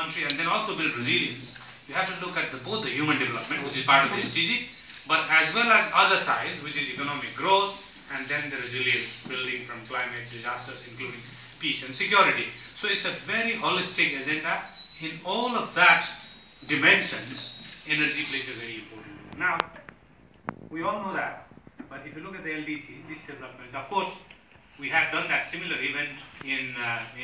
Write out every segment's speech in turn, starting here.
country and then also build resilience, you have to look at both the human development, which is part of the SDG, but as well as other sides, which is economic growth, and then the resilience building from climate disasters, including peace and security. So it's a very holistic agenda. In all of that dimensions, energy plays a very important role. Now, we all know that, but if you look at the LDCs, these developments, of course, we have done that similar event in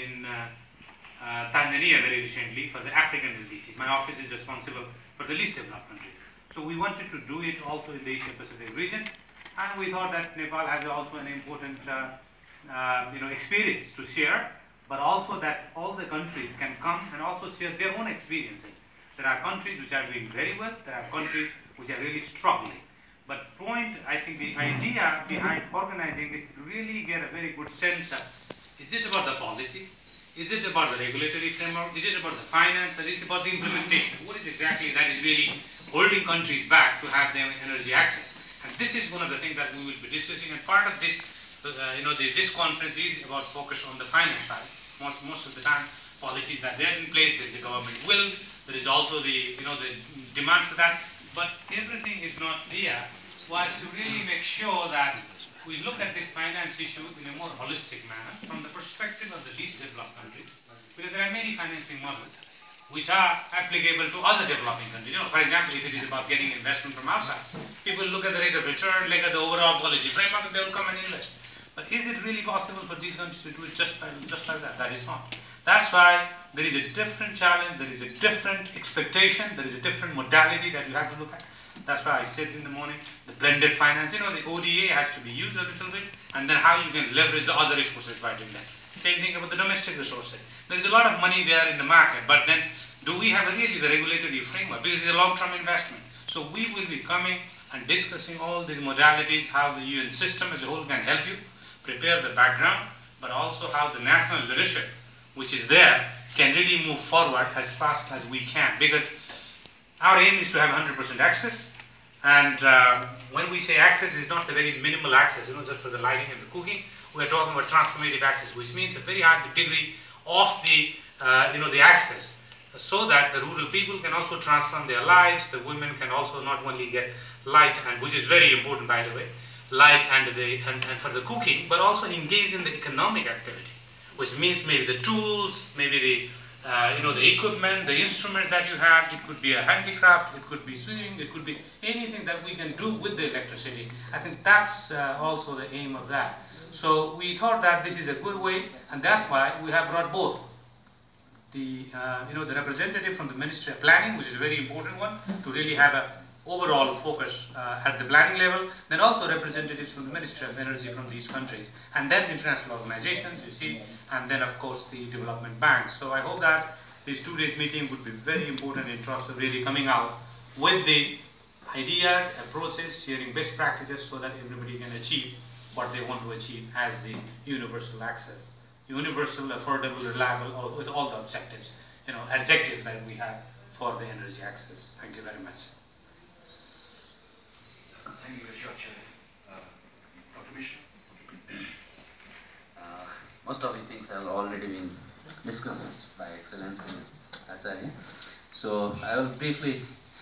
Tanzania very recently for the African LDC. My office is responsible for the least developed country. So we wanted to do it also in the Asia Pacific region, and we thought that Nepal has also an important experience to share, but also that all the countries can come and also share their own experiences. There are countries which are doing very well, there are countries which are really struggling. But I think the idea behind organizing this to really get a very good sense of, is it about the policy? Is it about the regulatory framework? Is it about the finance? Or is it about the implementation? What is exactly that is really holding countries back to have their energy access? And this is one of the things that we will be discussing. And part of this, this conference is about focus on the finance side. Most of the time, policies that they're in place, there is a government will, there is also the demand for that. But everything is not there, was to really make sure that we look at this finance issue in a more holistic manner from the perspective of the least developed countries, because there are many financing models which are applicable to other developing countries. For example, if it is about getting investment from outside, people look at the rate of return, look at the overall policy framework, and they will come and invest. But is it really possible for these countries to do it just like that? That is not. That's why there is a different challenge, there is a different expectation, there is a different modality that you have to look at. That's why I said in the morning, the blended finance, the ODA has to be used a little bit, and then how you can leverage the other resources by doing that. Same thing about the domestic resources. There is a lot of money there in the market, but then do we have really the regulatory framework? Because it's a long-term investment. So we will be coming and discussing all these modalities, how the UN system as a whole can help you prepare the background, but also how the national leadership, which is there, can really move forward as fast as we can. Because our aim is to have 100% access. And when we say access, it's not a very minimal access, just for the lighting and the cooking. We're talking about transformative access, which means a very high degree of the access, so that the rural people can also transform their lives. The women can also not only get light, and which is very important, by the way, light and for the cooking, but also engage in the economic activities, which means maybe the tools, maybe the the equipment, the instrument that you have. It could be a handicraft, it could be sewing, it could be anything that we can do with the electricity. I think that's also the aim of that. So we thought that this is a good way, and that's why we have brought both the the representative from the Ministry of Planning, which is a very important one, to really have a overall focus at the planning level, then also representatives from the Ministry of Energy from these countries, and then international organizations, you see, and then of course the development banks. So I hope that this 2 days meeting would be very important in terms of really coming out with the ideas, approaches, sharing best practices so that everybody can achieve what they want to achieve as the universal access, universal, affordable, reliable, with all the objectives, adjectives that we have for the energy access. Thank you very much. Thank you very much, Dr. Mishra. Most of the things have already been discussed by Excellency Acharya. So I will briefly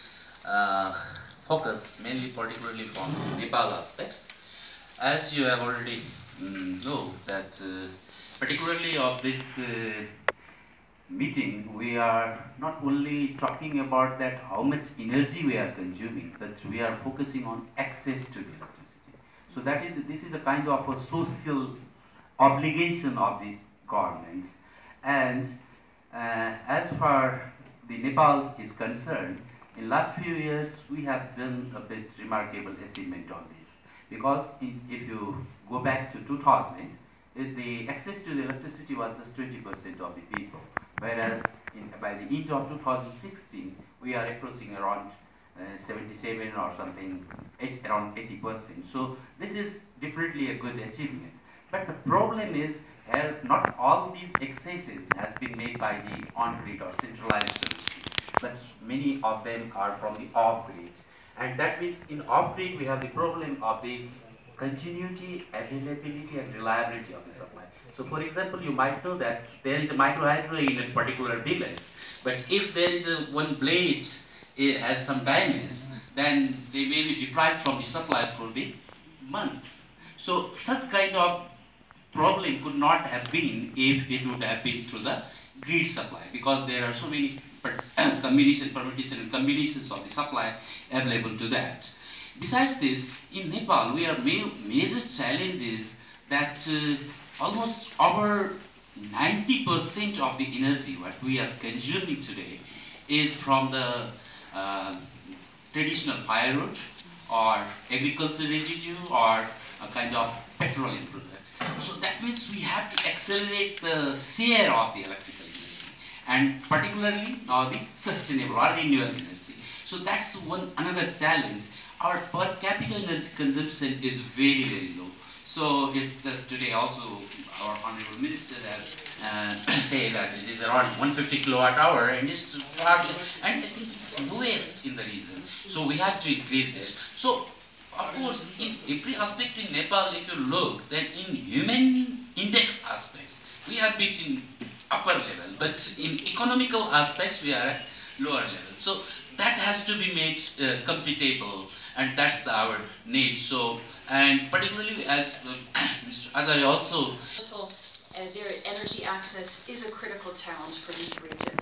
focus mainly particularly from Nepal aspects. As you have already know that particularly of this meeting, we are not only talking about that how much energy we are consuming, but we are focusing on access to the electricity. So this is a kind of a social obligation of the governments. And as far the Nepal is concerned, in last few years we have done a bit remarkable achievement on this, because if you go back to 2000, the access to the electricity was just 20% of the people, whereas by the end of 2016 we are approaching around 77 or something, around 80%. So this is definitely a good achievement. But the problem is not all these excesses has been made by the on-grid or centralized services, but many of them are from the off-grid. And that means in off-grid we have the problem of the continuity, availability, and reliability of the supply. So, for example, you might know that there is a microhydro in a particular village, but if there is a one blade, it has some damage, then they may be deprived from the supply for the months. So, such kind of problem could not have been if it would have been through the grid supply, because there are so many combination, permutation, and combinations of the supply available to that. Besides this, in Nepal, we are major challenge is that almost over 90% of the energy what we are consuming today is from the uh, traditional firewood or agricultural residue or a kind of petroleum product. So that means we have to accelerate the share of the electrical energy, and particularly now the sustainable or renewable energy. So that's one another challenge. Our per capita energy consumption is very, very low. So it's just today also our honorable minister have say that it is around 150 kilowatt hour, and it's far, and I think it's lowest in the region. So we have to increase this. So of course, in every aspect in Nepal, if you look, then in human index aspects, we are bit in upper level, but in economical aspects, we are at lower level. So that has to be made computable, and that's our need. So, and particularly as as I also their energy access is a critical challenge for this region.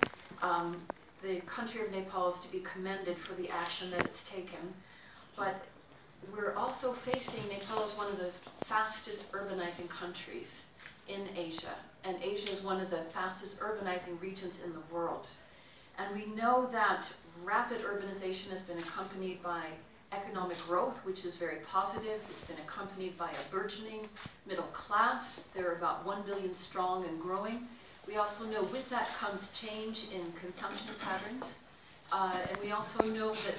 The country of Nepal is to be commended for the action that it's taken, but we're also facing, Nepal is one of the fastest urbanizing countries in Asia, and Asia is one of the fastest urbanizing regions in the world. And we know that rapid urbanization has been accompanied by economic growth, which is very positive. It's been accompanied by a burgeoning middle class. They're about 1 billion strong and growing. We also know with that comes change in consumption patterns. And we also know that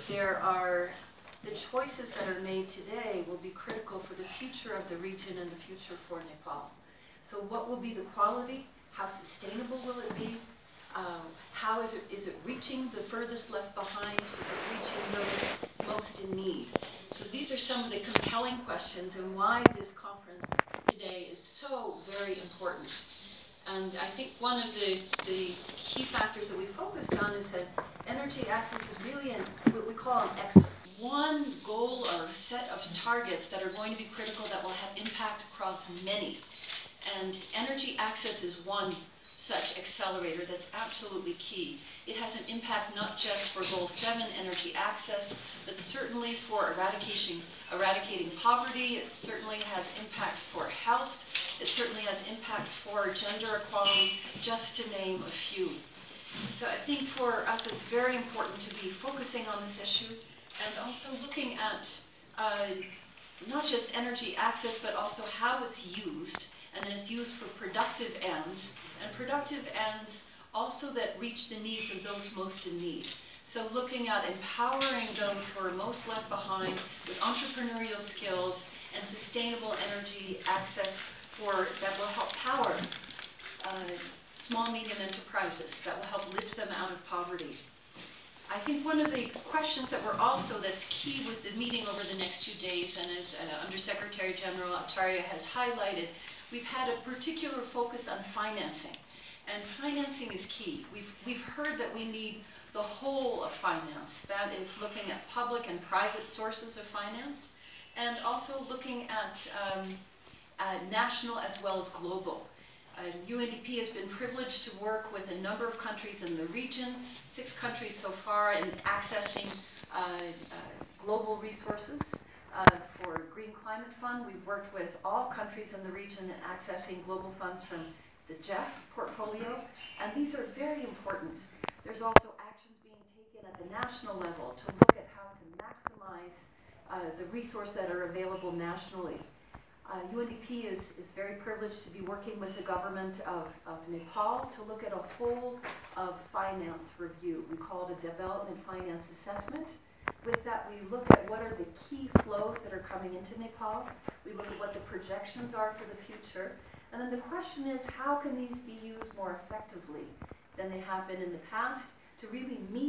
the choices that are made today will be critical for the future of the region and the future for Nepal. So what will be the quality? How sustainable will it be? How is it reaching the furthest left behind? Is it reaching those most in need? So these are some of the compelling questions and why this conference today is so very important. And I think one of the key factors that we focused on is that energy access is really what we call an one goal or set of targets that are going to be critical that will have impact across many. And energy access is one such accelerator that's absolutely key. It has an impact not just for Goal 7, energy access, but certainly for eradicating poverty. It certainly has impacts for health. It certainly has impacts for gender equality, just to name a few. So I think for us it's very important to be focusing on this issue and also looking at not just energy access, but also how it's used, and it's used for productive ends, and productive ends also that reach the needs of those most in need. So looking at empowering those who are most left behind with entrepreneurial skills and sustainable energy access that will help power small, medium enterprises, that will help lift them out of poverty. I think one of the questions that's key with the meeting over the next 2 days, and as Undersecretary General Acharya has highlighted, we've had a particular focus on financing. And financing is key. We've heard that we need the whole of finance. That is looking at public and private sources of finance, and also looking at national as well as global. UNDP has been privileged to work with a number of countries in the region, 6 countries so far, in accessing global resources. For Green Climate Fund, we've worked with all countries in the region in accessing global funds from the GEF portfolio, and these are very important. There's also actions being taken at the national level to look at how to maximize the resources that are available nationally. UNDP is very privileged to be working with the government of Nepal to look at a whole of finance review. We call it a development finance assessment. With that, we look at what are the key flows that are coming into Nepal. We look at what the projections are for the future. And then the question is, how can these be used more effectively than they have been in the past to really meet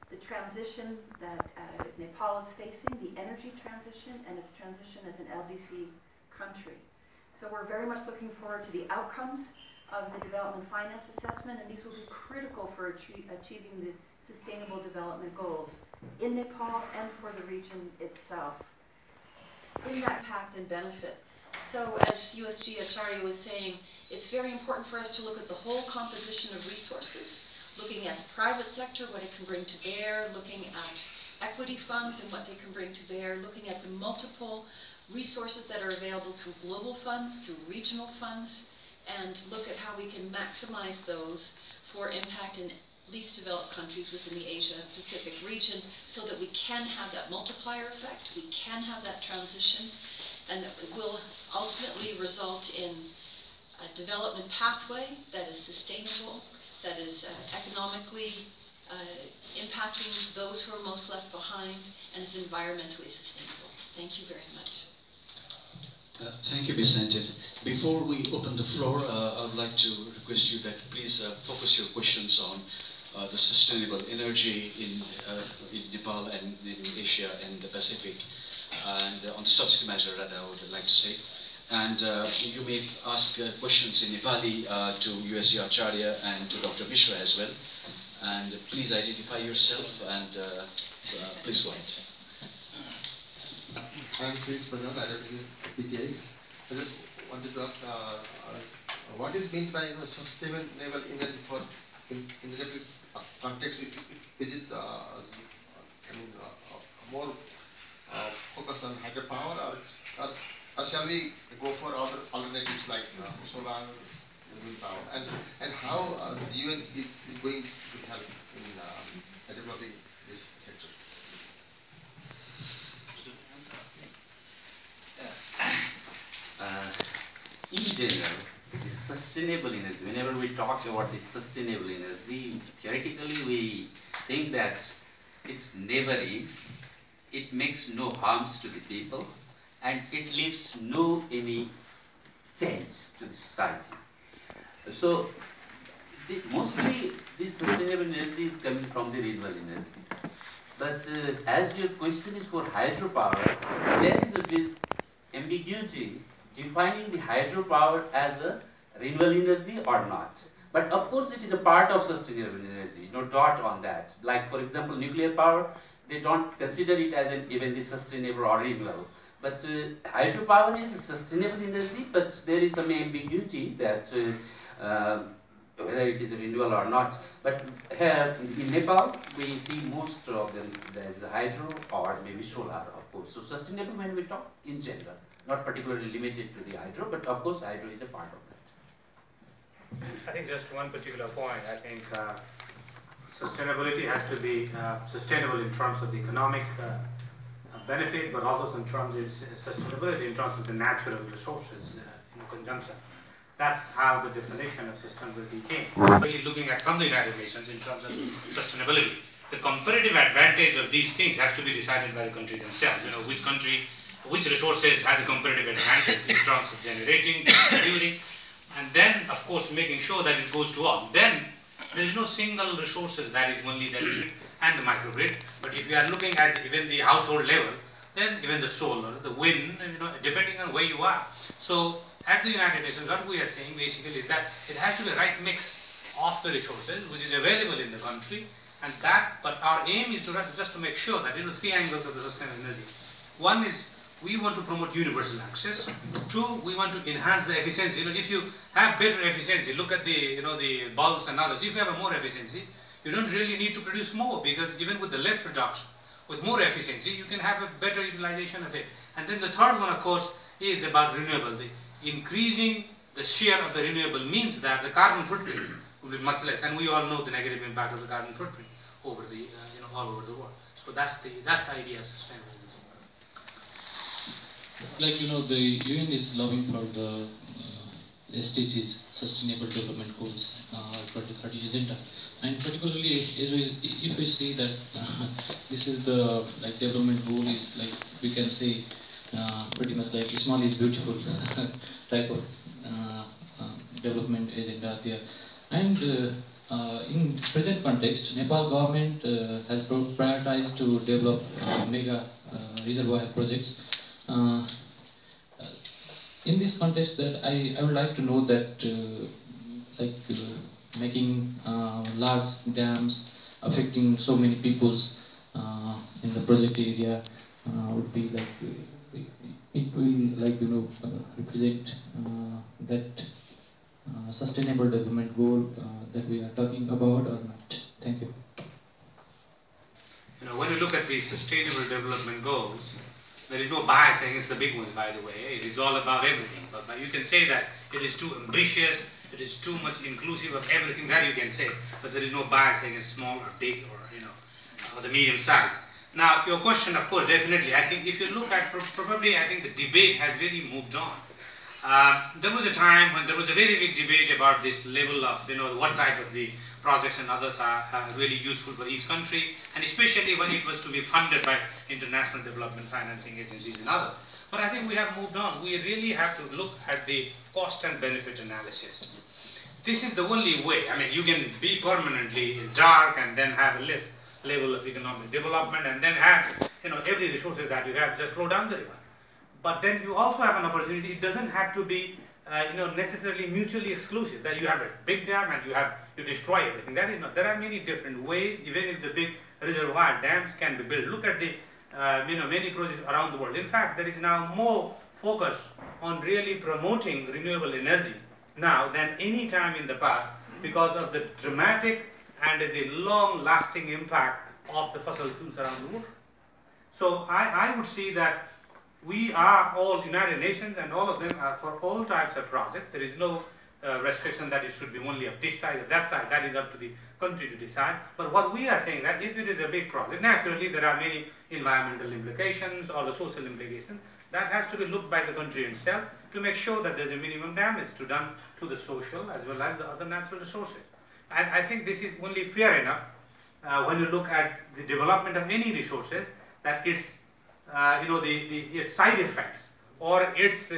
the transition that Nepal is facing, the energy transition, and its transition as an LDC country. So we're very much looking forward to the outcomes of the development finance assessment, and these will be critical for achieving the sustainable development goals in Nepal and for the region itself. In that impact and benefit. So as USG Acharya was saying, it's very important for us to look at the whole composition of resources, looking at the private sector, what it can bring to bear, looking at equity funds and what they can bring to bear, looking at the multiple resources that are available through global funds, through regional funds, and look at how we can maximize those for impact in least developed countries within the Asia-Pacific region so that we can have that multiplier effect, we can have that transition, and that will ultimately result in a development pathway that is sustainable, that is economically impacting those who are most left behind, and is environmentally sustainable. Thank you very much. Thank you, Ms. Sanjit. Before we open the floor, I would like to request you that please focus your questions on the sustainable energy in Nepal and in Asia and the Pacific, and on the subject matter that I would like to say. And you may ask questions in Nepali to USG Acharya and to Dr. Mishra as well. And please identify yourself and please go ahead. I am Sri Pranal, I represent PTI. I just wanted to ask, what is meant by sustainable energy for in the Nepalese context? Is it more focus on hydropower, or shall we go for other alternatives like solar, wind power? And how the UN is going to help in developing this sector? In general, the sustainable energy, whenever we talk about the sustainable energy, theoretically we think that it never ends, it makes no harms to the people, and it leaves no any change to the society. So, mostly this sustainable energy is coming from the renewable energy. But as your question is for hydropower, there is a bit ambiguity defining the hydropower as a renewable energy or not. But of course it is a part of sustainable energy, no doubt on that. Like for example nuclear power, they don't consider it as even the sustainable or renewable. But hydropower is a sustainable energy, but there is some ambiguity that whether it is renewable or not. But here in Nepal, we see most of them there is hydro or maybe solar, of course. So sustainable when we talk in general, not particularly limited to the hydro, but of course hydro is a part of that. I think just one particular point. I think sustainability has to be sustainable in terms of the economic benefit, but also in terms of sustainability in terms of the natural resources consumption. That's how the definition of sustainability came. Really looking at from the United Nations in terms of sustainability. The comparative advantage of these things has to be decided by the country themselves. You know, which country, which resources has a comparative advantage in terms of generating, distributing, and then of course making sure that it goes to all. Then there is no single resources that is only the grid and the microgrid. But if we are looking at even the household level, then even the solar, the wind, you know, depending on where you are. So at the United Nations, what we are saying basically is that it has to be the right mix of the resources which is available in the country, and that. But our aim is to just to make sure that three angles of the sustainable energy. One is we want to promote universal access. Two, we want to enhance the efficiency. If you have better efficiency, look at the the bulbs and others. If you have a more efficiency, you don't really need to produce more, because even with the less production, with more efficiency, you can have a better utilization of it. And then the third one, of course, is about renewable. Increasing the share of the renewable means that the carbon footprint will be much less, and we all know the negative impact of the carbon footprint over the all over the world. So that's the idea of sustainable energy. Like the UN is loving for the SDGs, Sustainable Development Goals, 2030 agenda, and particularly if we see that this is the development goal is we can say pretty much like small is beautiful type of development agenda there, and in present context, Nepal government has prioritized to develop mega reservoir projects. In this context, that I would like to know that making large dams affecting so many peoples in the project area would be like it will represent that sustainable development goal that we are talking about or not. Thank you. When you look at the sustainable development goals, there is no bias against the big ones, by the way. It is all about everything. But you can say that it is too ambitious, it is too much inclusive of everything, that you can say. But there is no bias against small or big or, or the medium size. Now, your question, of course, definitely, I think if you look at, probably I think the debate has really moved on. There was a time when there was a very big debate about this level of, what type of the projects and others are really useful for each country, and especially when it was to be funded by international development financing agencies and others. But I think we have moved on. We really have to look at the cost and benefit analysis. This is the only way. I mean, you can be permanently in dark and then have a less level of economic development and then have, every resources that you have just flow down the river. But then you also have an opportunity. It doesn't have to be, necessarily mutually exclusive. That you have a big dam and you destroy everything. That is not. There are many different ways. Even if the big reservoir dams can be built. Look at the, many projects around the world. In fact, there is now more focus on really promoting renewable energy now than any time in the past because of the dramatic and the long-lasting impact of the fossil fuels around the world. So I would see that we are all United Nations and all of them are for all types of projects. There is no restriction that it should be only of this size or that size. That is up to the country to decide. But what we are saying that if it is a big project, naturally there are many environmental implications or the social implications. That has to be looked by the country itself to make sure that there is a minimum damage done to the social as well as the other natural resources. And I think this is only fair enough when you look at the development of any resources that its its side effects or its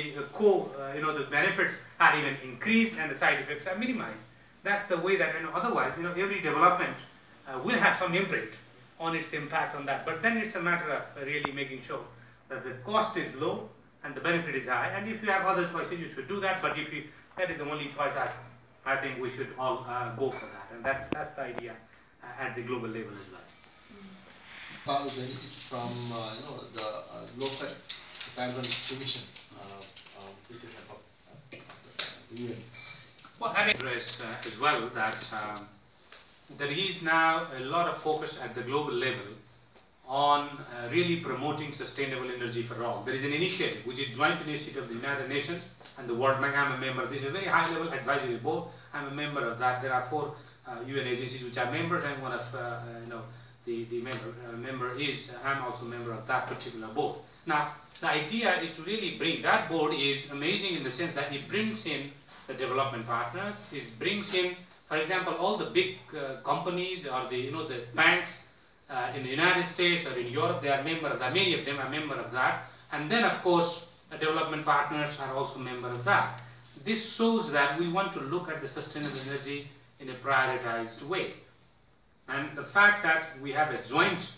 the benefits are even increased and the side effects are minimized. That's the way that otherwise every development will have some imprint on its impact on that. But then it's a matter of really making sure that the cost is low and the benefit is high. And if you have other choices, you should do that. But if that is the only choice, I think we should all go for that. And that's the idea at the global level as well. Nepal benefit from the low carbon emission with the help of the UN. Well, I address as well that there is now a lot of focus at the global level on really promoting sustainable energy for all. There is an initiative which is joint initiative of the United Nations and the World Bank. I'm a member. This is a very high level advisory board. I'm a member of that. There are 4 UN agencies which are members, and one of the member is I'm also a member of that particular board. Now the idea is to really bring that board is amazing in the sense that it brings in the development partners. It brings in, for example, all the big companies or the the banks in the United States or in Europe. They are member of that. Many of them are member of that. And then of course the development partners are also member of that. This shows that we want to look at the sustainable energy in a prioritized way. And the fact that we have a joint,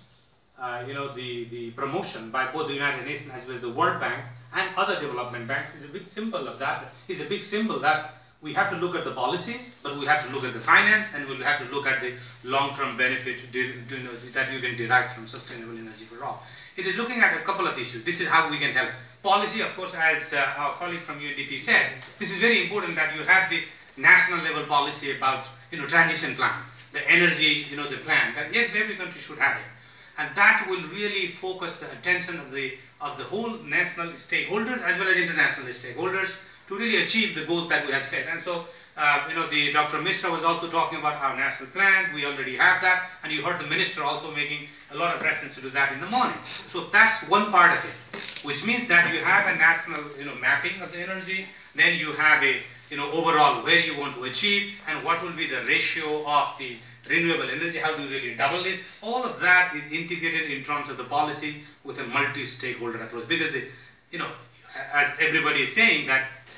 the promotion by both the United Nations as well as the World Bank and other development banks is a big symbol of that. Is a big symbol that we have to look at the policies, but we have to look at the finance, and we'll have to look at the long-term benefit that you can derive from sustainable energy for all. It is looking at a couple of issues. This is how we can help. Policy, of course, as our colleague from UNDP said, this is very important that you have the national level policy about transition plan, the energy the plan that every country should have it, and that will really focus the attention of the whole national stakeholders as well as international stakeholders to really achieve the goals that we have set. And so the Dr. Mishra was also talking about our national plans. We already have that, and you heard the minister also making a lot of reference to that in the morning. So that's one part of it, which means that you have a national mapping of the energy, then you have a overall where you want to achieve and what will be the ratio of the renewable energy, how do you really double it. All of that is integrated in terms of the policy with a multi-stakeholder approach, because as everybody is saying that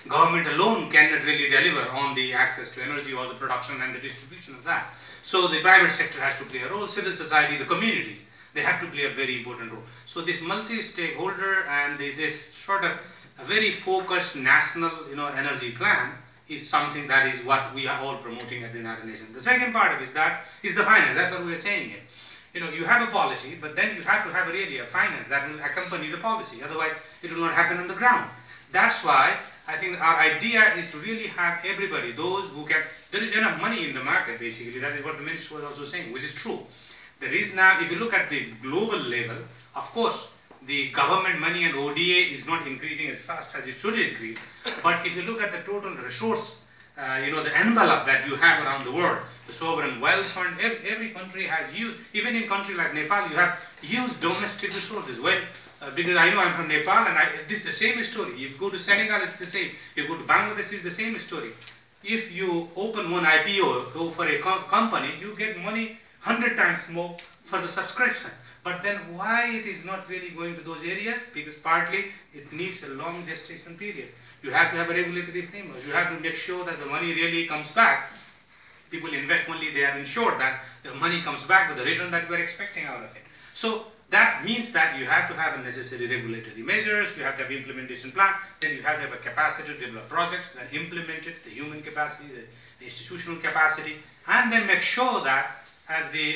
government alone cannot really deliver on the access to energy or the production and the distribution of that. So the private sector has to play a role, civil society, the communities, they have to play a very important role. So this multi-stakeholder and this sort of a very focused national, energy plan is something that is what we are all promoting at the United Nations. The second part of it is the finance. That's what we are saying here. You have a policy, but then you have to have really a finance that will accompany the policy. Otherwise, it will not happen on the ground. That's why I think our idea is to really have everybody, those who can, there is enough money in the market basically, that is what the minister was also saying, which is true. There is now, if you look at the global level, of course, the government money and ODA is not increasing as fast as it should increase, but if you look at the total resource, the envelope that you have around the world, the sovereign wealth fund, every country has used, even in country like Nepal, you have used domestic resources. Well, because I know I'm from Nepal and this is the same story. If you go to Senegal, it's the same. If you go to Bangladesh, it's the same story. If you open one IPO for a company, you get money 100 times more for the subscription. But then why it is not really going to those areas? Because partly it needs a long gestation period. You have to have a regulatory framework. You have to make sure that the money really comes back. People invest only, they are ensured that the money comes back with the return that we are expecting out of it. So that means that you have to have a necessary regulatory measures, you have to have implementation plan, then you have to have a capacity to develop projects, then implement it, the human capacity, the institutional capacity, and then make sure that as the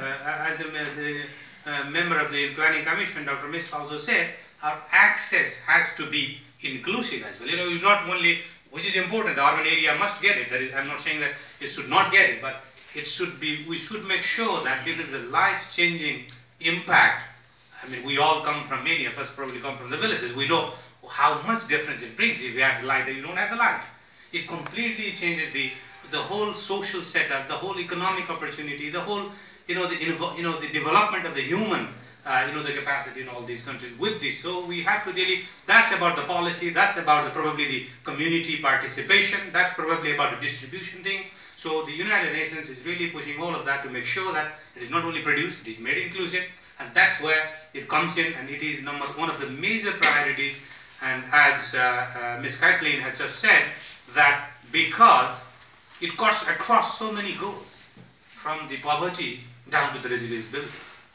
member of the Planning Commission, Dr. Mist also said, our access has to be inclusive as well. It's not only, which is important, the urban area must get it. I'm not saying that it should not get it, but it should be, we should make sure that this is a life-changing impact. I mean, we all come from, many of us probably come from the villages. We know how much difference it brings if you have the light and you don't have the light. It completely changes the whole social setup, the whole economic opportunity, the whole, the development of the human, the capacity in all these countries with this. So we have to really, that's about the policy, that's about probably the community participation, that's probably about the distribution thing. So the United Nations is really pushing all of that to make sure that it is not only produced, it is made inclusive, and that's where it comes in, and it is one of the major priorities. And as Ms. Kathleen had just said, that because it cuts across so many goals, from the poverty down to the resilience building.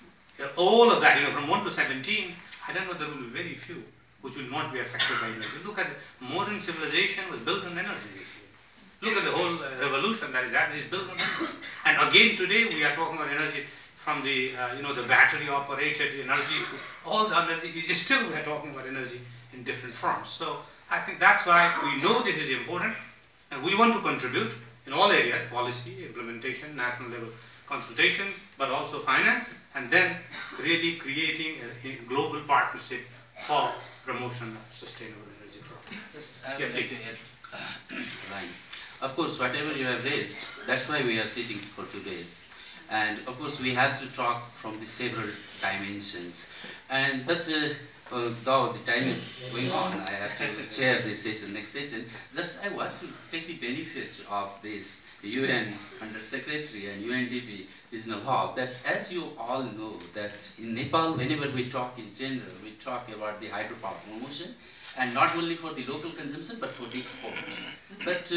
All of that, from 1 to 17, I don't know, there will be very few which will not be affected by energy. Look at modern civilization was built on energy this year. Look at the whole revolution that is happening is built on energy. And again today we are talking about energy from the the battery operated energy to all the energy. Still we are talking about energy in different forms. So I think that's why we know this is important, and we want to contribute in all areas: policy, implementation, national level consultations, but also finance, and then really creating a global partnership for promotion of sustainable energy. Yes, I would like to add. Right. Of course, whatever you have raised, that's why we are sitting for 2 days. And of course, we have to talk from the several dimensions. And but though the time is going on, I have to chair this session, next session. Just I want to take the benefit of this UN Under Secretary and UNDP Regional Hub, that as you all know, that in Nepal, whenever we talk in general, we talk about the hydropower promotion, and not only for the local consumption, but for the export. But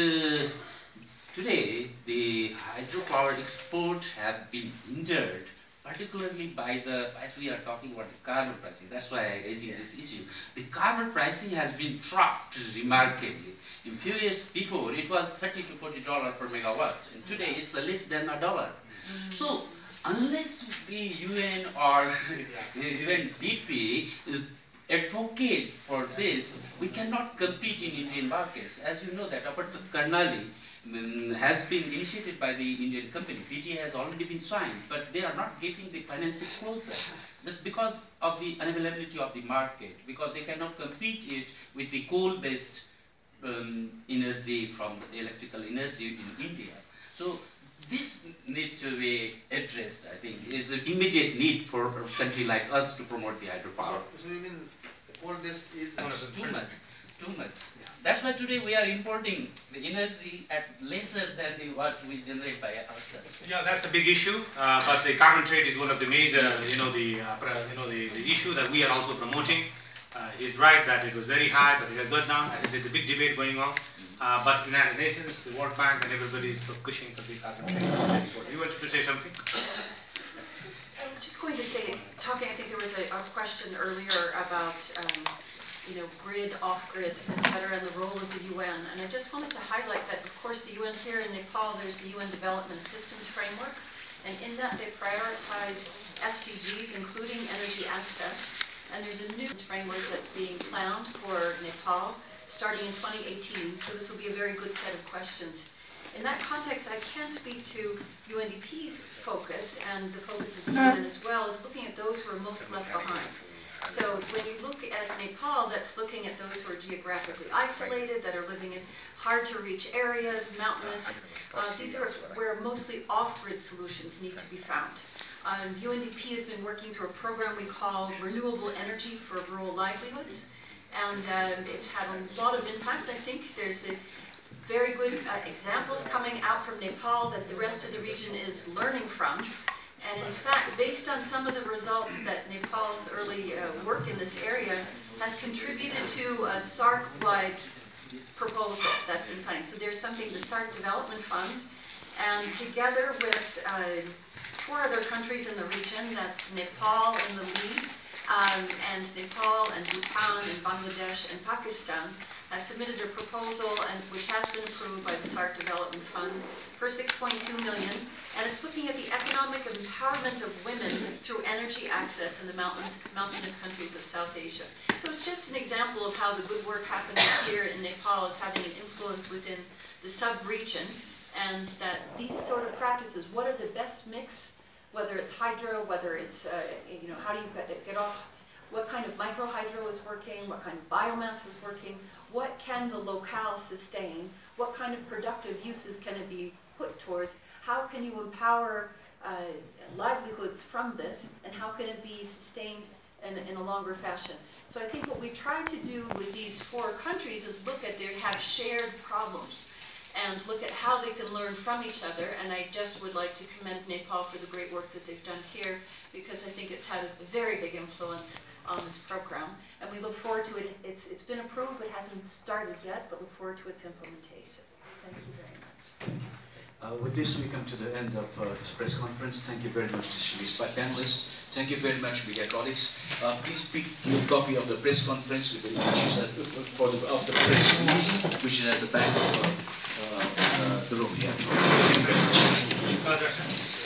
today, the hydropower export have been hindered, particularly by the, as we are talking about the carbon pricing, that's why I am raising this issue. The carbon pricing has been dropped remarkably. In few years before, it was $30 to $40 per megawatt, and today it's less than $1. So, unless the UN or UNDP advocate for this, we cannot compete in Indian markets. As you know that Apatat Karnali has been initiated by the Indian company. PTA has already been signed, but they are not getting the financial closure just because of the unavailability of the market, because they cannot compete it with the coal-based energy from the electrical energy in India. So this needs to be addressed, I think. It is an immediate need for a country like us to promote the hydropower. So you mean the coal-based is too much. Too much. Yeah. That's why today we are importing the energy at lesser than what we generate by ourselves. Yeah, that's a big issue. But the carbon trade is one of the major, the issue that we are also promoting. He's right that it was very high, but it has gone down. I think there's a big debate going on. But United Nations, the World Bank, and everybody is pushing for the carbon change. You wanted to say something? I was just going to say, I think there was a question earlier about, grid, off-grid, etc., and the role of the UN. And I just wanted to highlight that, of course, the UN here in Nepal, there's the UN Development Assistance Framework, and in that they prioritize SDGs, including energy access. And there's a new framework that's being planned for Nepal, starting in 2018. So this will be a very good set of questions. In that context, I can speak to UNDP's focus, and the focus of the UN as well, is looking at those who are most left behind. So when you look at Nepal, that's looking at those who are geographically isolated, that are living in hard-to-reach areas, mountainous. These are where mostly off-grid solutions need to be found. UNDP has been working through a program we call Renewable Energy for Rural Livelihoods, and it's had a lot of impact, I think. There's very good examples coming out from Nepal that the rest of the region is learning from. And in fact, based on some of the results that Nepal's early work in this area has contributed to a SARC-wide proposal that's been funded. So there's something, the SARC Development Fund, and together with 4 other countries in the region, that's Nepal in the lead, and Nepal and Bhutan and Bangladesh and Pakistan have submitted a proposal which has been approved by the SARC Development Fund for 6.2 million, and it's looking at the economic empowerment of women through energy access in the mountainous countries of South Asia. So it's just an example of how the good work happening here in Nepal is having an influence within the sub-region, and that these sort of practices, what are the best mix, whether it's hydro, whether it's, how do you get off, what kind of microhydro is working, what kind of biomass is working, what can the locale sustain, what kind of productive uses can it be put towards, how can you empower livelihoods from this, and how can it be sustained in a longer fashion. So I think what we try to do with these 4 countries is look at they have shared problems, and look at how they can learn from each other. And I just would like to commend Nepal for the great work that they've done here, because I think it's had a very big influence on this program. And we look forward to it. It's been approved, it hasn't started yet, but look forward to its implementation. Thank you very much. With this, we come to the end of this press conference. Thank you very much, distinguished panelists. Thank you very much, media colleagues. Please pick your copy of the press conference with the images of the press release, which is at the back of the room here. Thank you very much.